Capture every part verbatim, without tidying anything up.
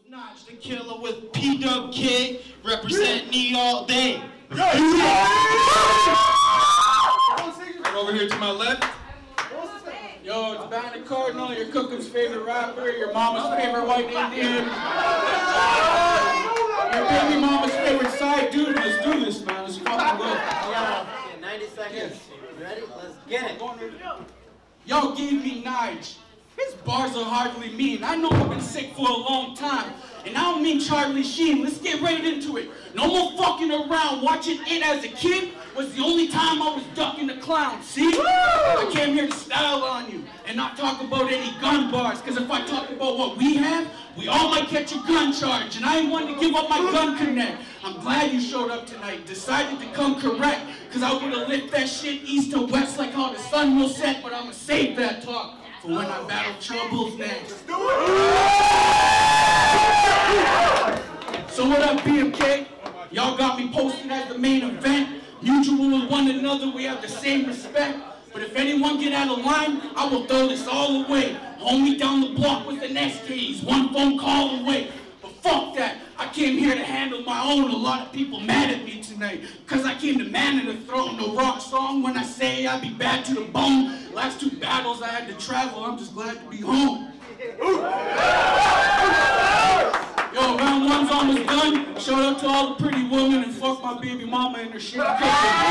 Notch the killer with P-Dub Kid, represent me all day. Right over here to my left. Yo, it's Bannock Cardinal, your cook's favorite rapper, your mama's favorite white Indian, your baby mama's favorite side dude. Let's do this, man. Let's fucking go. Yeah, ninety seconds. You ready? Let's get it. Yo, gave me Nige. His bars are hardly mean. I know I've been sick for a long time. And I don't mean Charlie Sheen. Let's get right into it. No more fucking around. Watching it as a kid was the only time I was ducking the clown. See? Woo! I came here to style on you and not talk about any gun bars. Because if I talk about what we have, we all might catch a gun charge. And I ain't one to give up my gun connect. I'm glad you showed up tonight. Decided to come correct. Because I would have lit that shit east to west like how the sun will set. But I'ma save that talk for when I battle troubles next. So what up, B M K? Y'all got me posted as the main event. Mutual with one another, we have the same respect. But if anyone get out of line, I will throw this all away. Homie down the block with an S Ks, one phone call away. But fuck that, I came here to handle my own. A lot of people mad at me tonight, cause I came to man of the throne. No rock song when I say I be bad to the bone. Last two battles I had to travel, I'm just glad to be home. Yo, round one's almost done. Shout out to all the pretty women and fuck my baby mama and her shit cooking.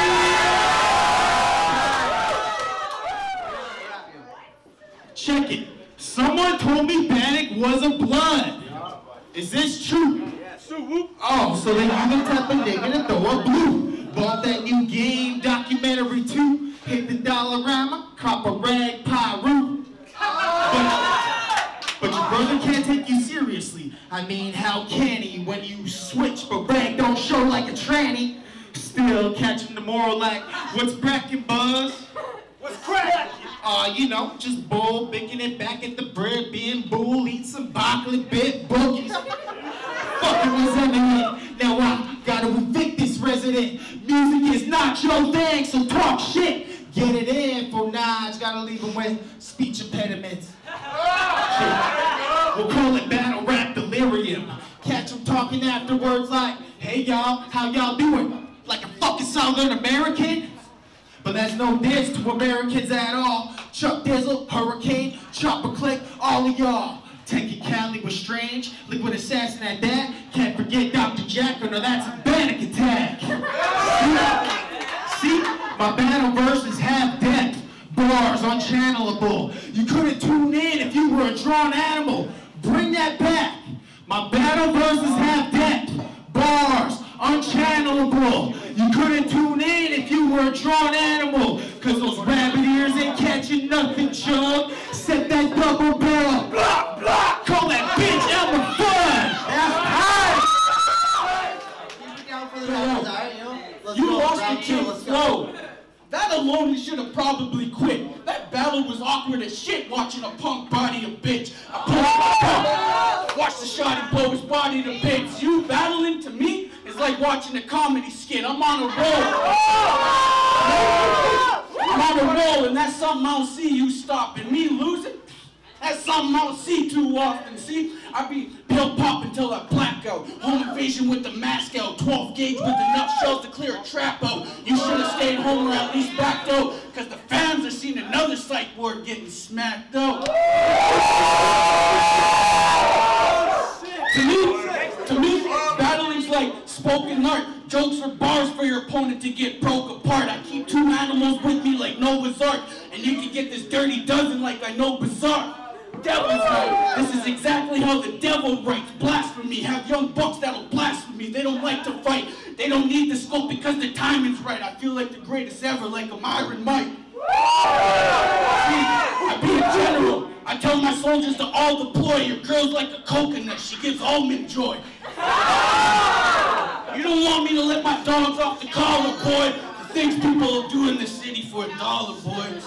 Check it. Someone told me Bannock was a blood. Is this true? Oh, so then you the type of nigga to throw a blue. Bought that new game documentary too. Hit the Dollarama, cop a rag pie root. But, but your brother can't take you seriously. I mean, how can he when you switch but rag don't show like a tranny? Still catching the moral like, what's cracking, Buzz? What's crack? Uh, you know, just bull, picking it back at the bread, being bull, eat some broccoli, bit boogies. Fucking resentment. Now I gotta evict this resident. Music is not your thing, so talk shit. Get it in for Nige, gotta leave him with speech impediments. Shit. We'll call it battle rap delirium. Catch him talking afterwards like, hey y'all, how y'all doing? Like a fucking Southern American? But that's no diss to Americans at all. Chuck Dizzle, Hurricane, Chopper Click, all of y'all. Tanky Cali was strange, liquid assassin at that. Can't forget Doctor Jack, or no, that's a Bannock attack. See? See? My battle verse is half depth. Bars unchannelable. You couldn't tune in if you were a drawn animal. Bring that back. My battle verse is half depth. Bars unchannelable. You couldn't tune in if you were a drawn animal. Cause those rabbit ears ain't catching nothing, chug. Set that double barrel. Blah, blah. Call that bitch Elmer Fudd. You lost the kid flow. That alone you should have probably quit. That battle was awkward as shit watching a punk body a bitch. I pushed the punk. Watch the shotty blow his body to bits. You battling to me is like watching a comedy skit. I'm on a roll. I'm on a roll and that's something I don't see you stopping. Me losing? That's something I don't see too often. See, I be pill pop until I black out. Home invasion with the mask out. twelve gauge with enough shells to clear a trap out. You should have stayed home or at least backed out. Cause the fans have seen another psych ward getting smacked out. To me, to me, battling's like spoken art. Jokes or bars for your opponent to get broke apart. I keep two animals with me like Noah's Ark. And you can get this dirty dozen like I know Bizarre. Devil's right. This is exactly how the devil writes. Blasphemy. Have young bucks that'll blaspheme. They don't like to fight. They don't need the scope because the timing's right. I feel like the greatest ever, like a Iron Mike. See, I be a general. I tell my soldiers to all deploy. Your girl's like a coconut. She gives almond joy. You don't want me to let my dogs off the collar, boy. The things people will do in the city for a dollar, boys.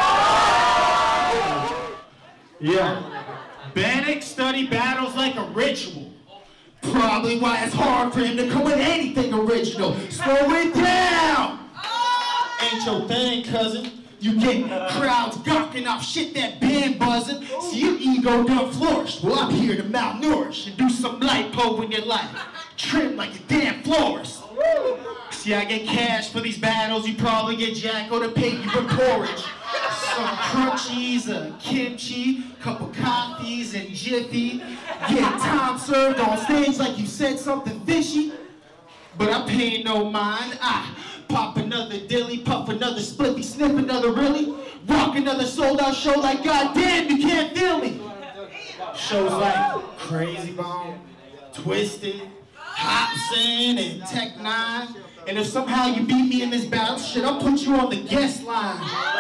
Yeah. Bannock study battles like a ritual. Probably why it's hard for him to come with anything original. Slow it down! Ain't your thing, cousin. You get crowds gawking off shit that been buzzing. See, your ego done flourished. Well, I'm here to malnourish and do some lipo in your life. Trim like a damn florist. See, I get cash for these battles. You probably get Jacko to pay you for porridge. Some crunchies, a kimchi, couple coffees, and Jiffy. Get time served on stage like you said something fishy. But I pay no mind. I pop another dilly, puff another spliffy, sniff another really, rock another sold out show like goddamn you can't feel me. Shows like Crazy Bone, Twisted, Hobson, and Tech Nine. And if somehow you beat me in this battle, shit, I'll put you on the guest line.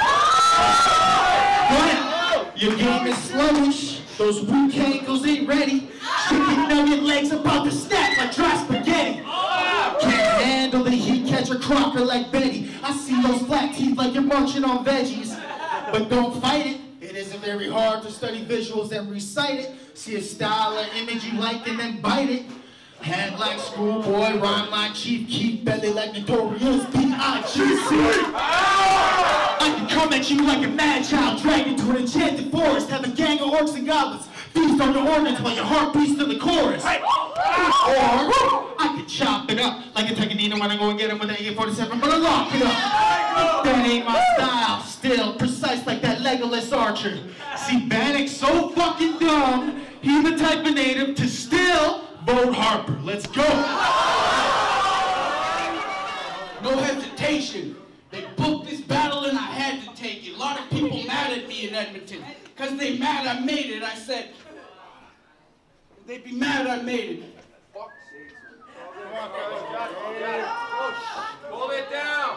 But your game is slowish. Those weak ankles ain't ready. Chicken nugget legs about to snap like dry spaghetti. Can't handle the heat, catch a crocker like Betty. I see those flat teeth like you're munching on veggies. But don't fight it. It isn't very hard to study visuals and recite it. See a style or image you like and then bite it. Head like schoolboy, rhyme like Chief Keef, belly like Notorious B I G C I can come at you like a mad child, dragged into an enchanted forest, have a gang of orcs and goblins feast on your organs while your heart beats to the chorus. Or I could chop it up like a Tekanino when I go and get him with an A K forty-seven, but I lock it up. That ain't my style, still precise like that Legolas archer. See, Bannock's so fucking dumb, he the type of native to still vote Harper. Let's go. No hesitation. They booked this battle and I had to take it. A lot of people mad at me in Edmonton. Because they mad I made it. I said, they'd be mad I made it. Hold it down.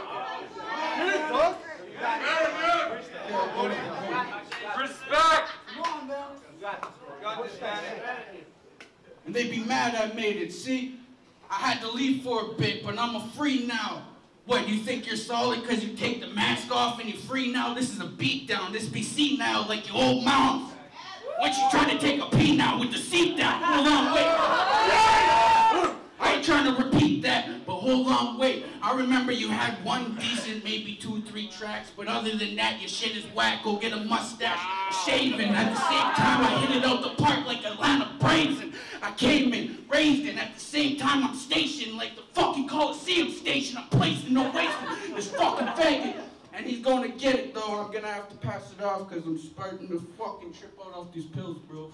Respect. Got this, Bannock. And they'd be mad I made it. See, I had to leave for a bit, but I'm a free now. What, you think you're solid because you take the mask off and you're free now? This is a beatdown. This be seen now like your old mouth. What, you trying to take a pee now with the seat down? Hold on, wait. I ain't trying to repeat that, but hold on, wait. I remember you had one decent, maybe two, three tracks, but other than that, your shit is whack. Go get a mustache, shaving. At the same time, I hit it out the park like Atlanta Braves, and I came in, raised it. At the same time, I'm stationed like the fucking Coliseum station. I'm placing no wasting this fucking faggot. And he's gonna get it, though. I'm gonna have to pass it off because I'm starting to fucking trip out off these pills, bro.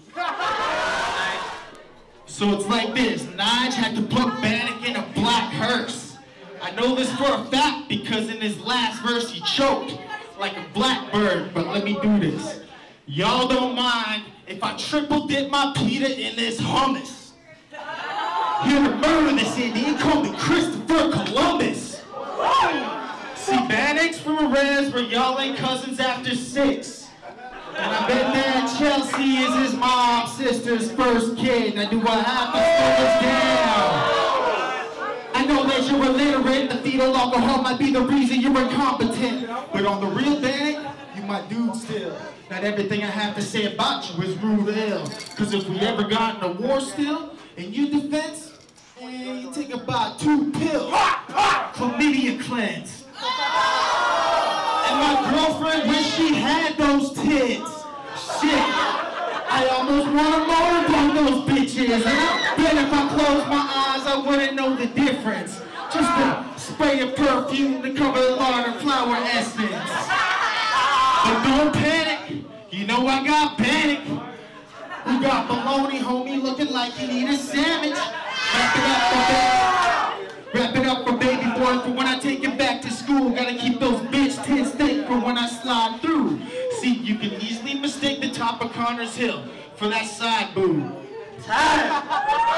So it's like this. Nige had to put Bannock in a black hearse. I know this for a fact because in his last verse he choked like a blackbird, but let me do this. Y'all don't mind if I triple dip my pita in this hummus. Here to murder this Indian, call me Christopher Columbus. See, Bannock's from a res where y'all ain't cousins after six. And I bet that Chelsea is his mom's sister's first kid. Now do I have to slow this down? I know that you're illiterate. The fetal alcohol might be the reason you're incompetent. But on the real Bannock, you my dude still. Not everything I have to say about you is rude ill. Cause if we ever got in a war still, in your defense, eh, you take about two pills. Chlamydia cleanse. And my girlfriend wish she had those tits. Shit, I almost want to motorboat those bitches. And I bet if I closed my eyes, I wouldn't know the difference. Just a spray of perfume to cover the lard of flower essence. But don't panic, you know I got Bannock. We got baloney, homie, looking like you need a sandwich. Wrap it up for baby. Wrap it up for baby boy for when I take it back to school. Gotta keep those bitch tits thick for when I slide through. See, you can easily mistake the top of Connor's Hill for that side boob. Time.